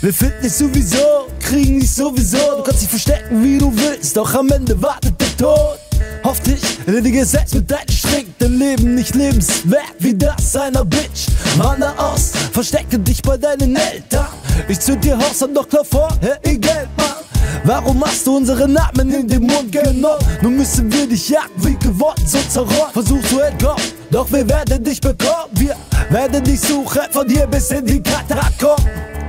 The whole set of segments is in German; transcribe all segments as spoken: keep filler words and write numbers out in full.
Wir finden dich sowieso, kriegen dich sowieso. Du kannst dich verstecken wie du willst, doch am Ende wartet der Tod. Hoff dich, erledige Sex mit deinem Strick. Dein Leben nicht lebenswert wie das einer Bitch. Wander aus, verstecke dich bei deinen Eltern. Ich zünd dir Haus und doch klar vor, Herr ihr Geld, Mann. Warum hast du unsere Namen in den Mund genommen? Nun müssen wir dich jagen wie geworden, so zerrollt. Versuch zu entkommen, doch wir werden dich bekommen. Wir werden dich suchen, von hier bis in die Katakomben.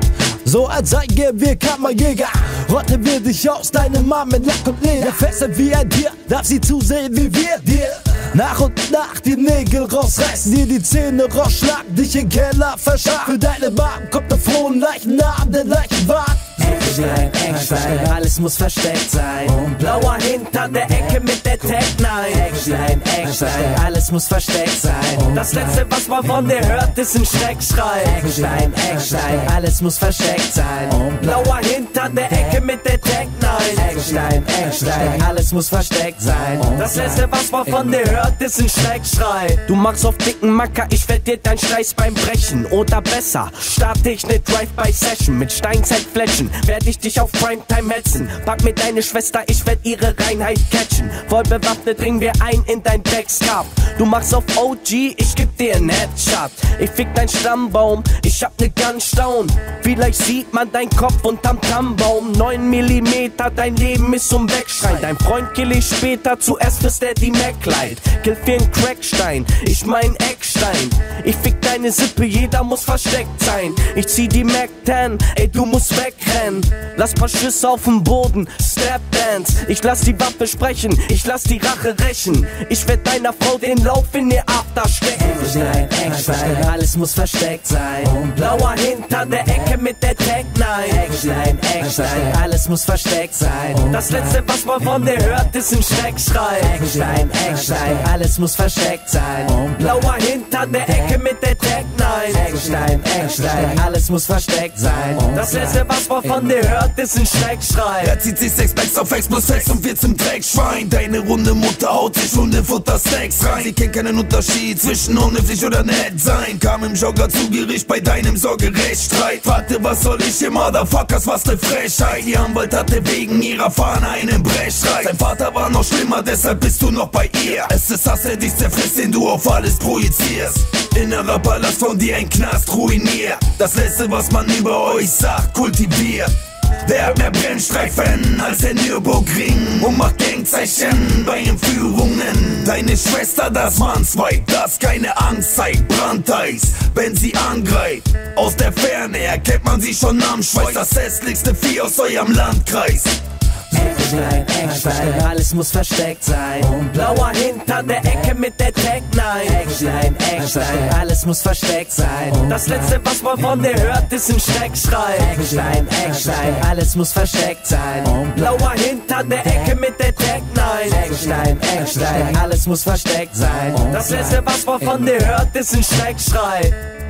So als seien wir Kammerjäger, rotten wir dich aus, deine Mama mit Lack und Leder. Fesselt wie ein Tier, darf sie zusehen wie wir dir nach und nach die Nägel rausreißen, dir die Zähne rausschlagen, dich in den Keller verscharren. Für deine Magen kommt der frohen Leichnam, der Leichenwagen. Eckstein, Eckstein, alles muss versteckt sein. Und blauer hinter der Ecke mit der Tech neun. Eckstein, Eckstein, alles muss versteckt sein. Das letzte, was man von dir hört, ist ein Schreckschrei. Eckstein, Eckstein, alles muss versteckt sein. Und blauer hinter der Ecke mit der Tech neun. Eckstein, Eckstein, alles muss versteckt sein. Das letzte, was man von dir hört, ist ein Schreckschrei. Du machst auf dicken Macker, ich werd dir dein Schleiß beim Brechen. Oder besser, starte ich ne Drive-by-Session mit Steinzeitflächen. Werd ich dich auf Primetime hetzen. Pack mir deine Schwester, ich werd ihre Reinheit catchen. Voll bewaffnet dringen wir ein in dein Backscarf. Du machst auf O G, ich geb dir einen Headshot. Ich fick dein Stammbaum, ich hab ne Gunstone. Vielleicht sieht man dein Kopf unterm Stammbaum. neun Millimeter, dein Leben ist zum Wegschreien. Dein Freund kill ich später, zuerst fürs Daddy MacLight. Kill für einen Crackstein, ich mein Eckstein. Ich fick deine Sippe, jeder muss versteckt sein. Ich zieh die Mac zehn, ey du musst wegrennen. Lass paar Schüsse auf dem Boden, Step Dance. Ich lass die Waffe sprechen, ich lass die Rache rächen. Ich werd deiner Frau den Lauf in ihr After stecken. Eckstein, Eckstein, alles muss versteckt sein. Und blauer hinter der Ecke mit der Tech neun. Eckstein, Eckstein, alles muss versteckt sein. Das letzte, was man von dir hört, ist ein Schreckschrei. Eckstein, Eckstein, alles muss versteckt sein. Und blauer hinter der Ecke mit der Tech neun. Eckstein, Eckstein, alles muss versteckt sein. Das letzte, was man von dir hört, ist ein Schreckschrei. Er zieht sich sechs Packs auf X plus sechs und wird zum Dreckschwein. Deine runde Mutter haut sich Hundefutter-Snacks rein. Sie kennt keinen Unterschied zwischen unhöflich oder nett sein. Kam im Jogger zu Gericht bei deinem Sorgerechtsstreit. Warte, was soll ich hier, Motherfuckers, was ne Frechheit. Ihr Anwalt hatte wegen ihrer Fahne einen Brechstreit. Dein Vater war noch schlimmer, deshalb bist du noch bei ihr. Es ist Hass, der dich zerfrisst, den du auf alles projizierst. Innerer Palast von dir ein Knast ruiniert. Das letzte, was man über euch sagt, kultiviert. Wer hat mehr Brennstreifen als der Nürburgring und macht Gangzeichen bei Entführungen? Deine Schwester, das Mannsweib, das keine Angst zeigt, Brandeis, wenn sie angreift. Aus der Ferne erkennt man sie schon am Schweiß, das hässlichste Vieh aus eurem Landkreis. Eckstein, Eckstein, alles muss versteckt sein. Und blauer hinter der Ecke mit der Tech neun. Eckstein, Eckstein, alles muss versteckt sein. Das letzte, was man von dir hört, ist ein Schreckschrei. Eckstein, Eckstein, alles muss versteckt sein. Und blauer hinter der Ecke mit der Tech neun. Eckstein, Eckstein, alles muss versteckt sein. Das letzte, was man von dir hört, ist ein Schreckschrei.